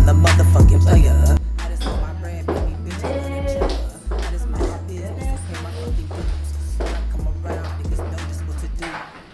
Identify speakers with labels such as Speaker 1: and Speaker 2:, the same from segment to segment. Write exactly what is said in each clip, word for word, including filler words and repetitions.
Speaker 1: I'm the motherfucking player. I just want my bread, baby, bitch, I'm gonna chill. I just mind my business, pay my fucking dues. When I come around, niggas know just what to do.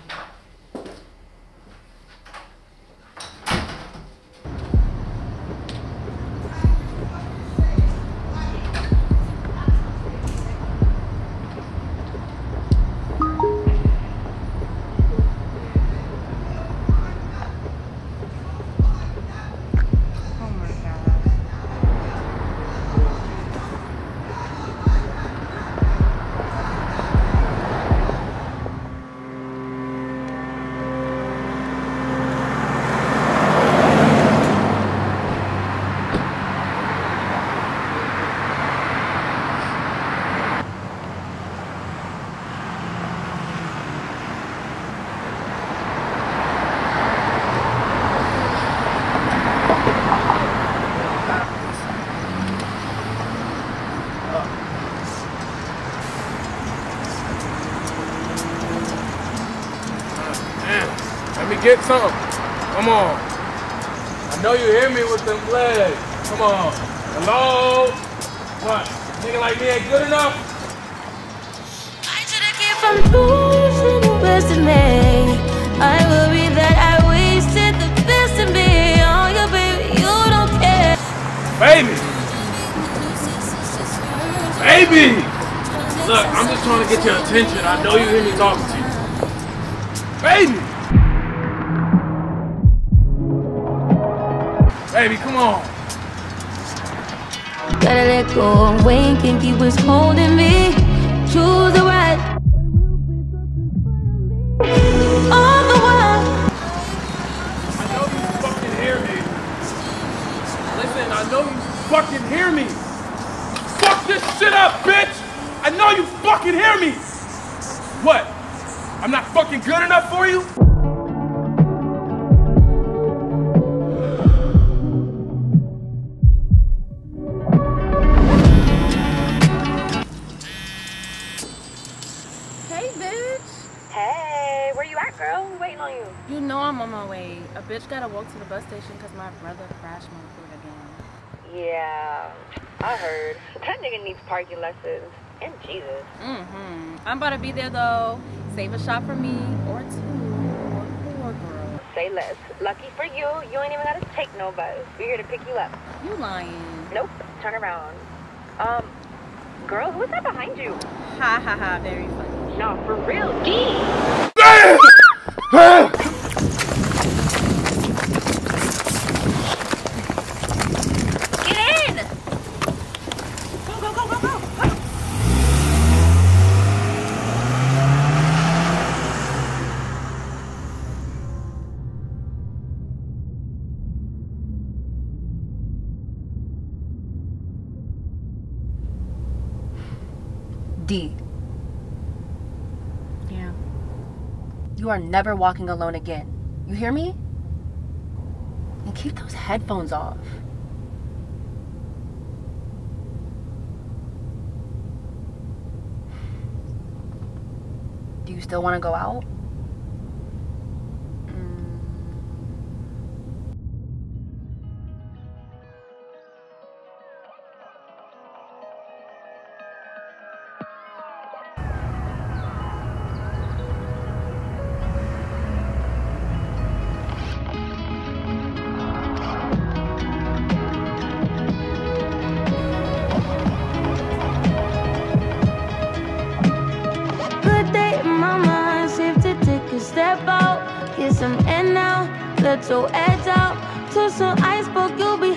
Speaker 2: Get some. Come on. I know you hear me with them legs. Come on. Hello? What? Nigga like me ain't good enough?
Speaker 3: I should have kept from losing the best of me. I worry that I wasted the best of me. Oh, yeah, baby, you don't care.
Speaker 2: Baby! Baby! Look, I'm just trying to get your attention. I know you hear me talking to you. Baby! Baby, come on.
Speaker 3: Gotta let go and wait, think he was holding me. Choose the right. All the while.
Speaker 2: I know you fucking hear me. Listen, I know you fucking hear me. Fuck this shit up, bitch. I know you fucking hear me. What? I'm not fucking good enough for you?
Speaker 4: You know I'm on my way. A bitch gotta walk to the bus station because my brother crashed my food again.
Speaker 5: Yeah, I heard. That nigga needs parking lessons. And Jesus.
Speaker 4: Mm-hmm. I'm about to be there though. Save a shot for me or two. Poor girl.
Speaker 5: Say less. Lucky for you, you ain't even gotta take no bus. We're here to pick you up.
Speaker 4: You lying.
Speaker 5: Nope. Turn around. Um, girl, who's that behind you?
Speaker 4: Ha ha ha, very funny.
Speaker 5: No, for real, D.
Speaker 4: Get in! Go, go, go, go, go, go!
Speaker 6: D.
Speaker 4: Yeah.
Speaker 6: You are never walking alone again. You hear me? And keep those headphones off. Do you still want to go out?
Speaker 3: Step out, get some air now, let your edge out. To some iceberg, you'll be